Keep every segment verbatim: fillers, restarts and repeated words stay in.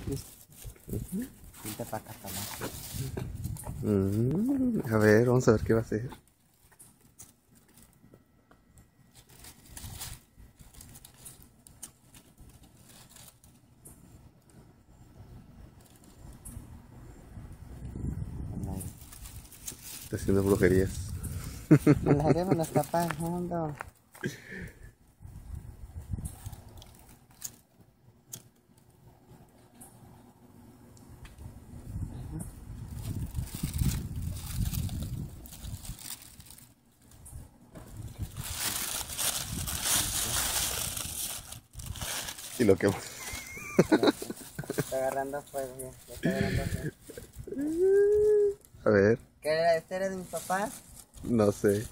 Uh-huh. Vente para acá, para acá. Mm, a ver, vamos a ver qué va a hacer. Está haciendo brujerías. Me las haremos, nos está pasando. Y lo quemo. Está agarrando fuego, ya. Ya está agarrando fuego. A ver. ¿Qué era? ¿Este era de mis papás? No sé.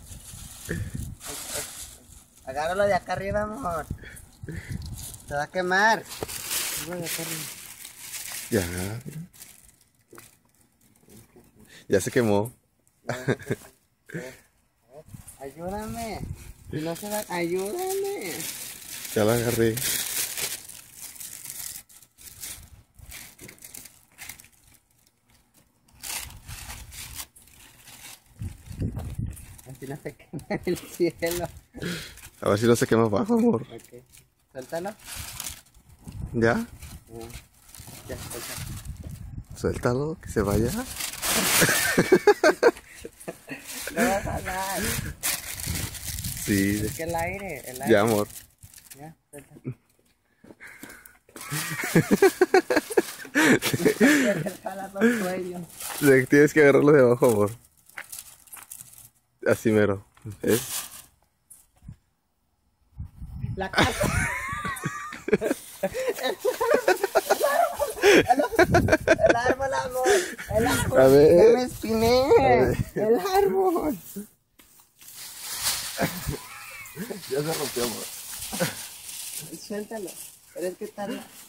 Agárralo de acá arriba, amor. Se va a quemar. De acá arriba. Ya. Ya se quemó. Ayúdame. Si no se va, ayúdame. Ya la agarré. Así no se quema el cielo. A ver si no se quema abajo, amor. Ok. Suéltalo. ¿Ya? Uh, ya, suéltalo. Suéltalo, que se vaya. No vas a hablar. Sí. Es que el aire, el aire. Ya, amor. Ya, suéltalo. Tienes que agarrarlo de abajo, amor. Así mero. ¿Ves? La casa. El árbol, amor. El árbol. A ver. Ya me espiné. El árbol. Ya se rompió, amor. Suéltalo. Pero es que está...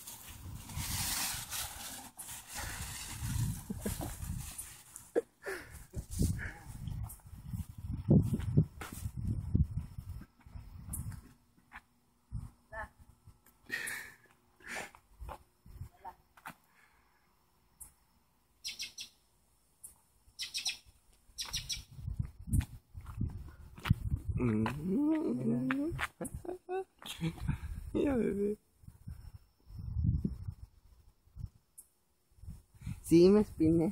Ya, bebé. Sí, me espiné.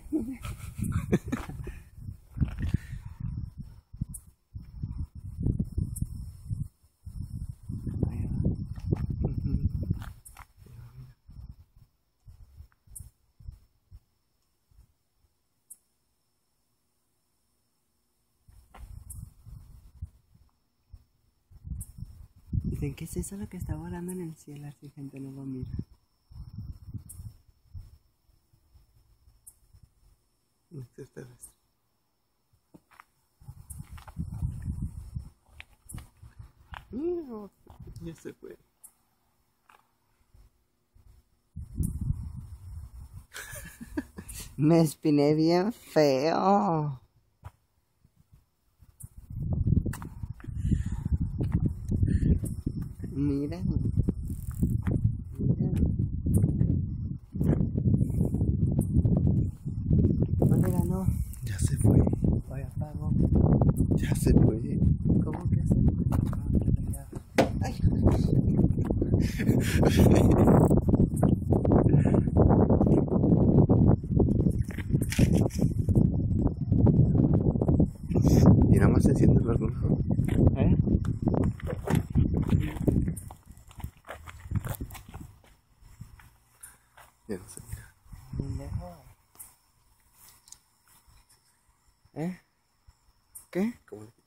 Dicen, ¿qué es eso lo que está volando en el cielo? Así gente no lo mira. No, ya se fue. Me espiné bien feo. Mira. Mira. ¿Dónde ganó? Ya se fue. Hoy apagó. Ya se fue. ¿Cómo que se fue? Ay. Y nada más se enciende el reloj. ¿Eh? Ya no se mira. Muy lejos. ¿Eh? ¿Qué? ¿Cómo le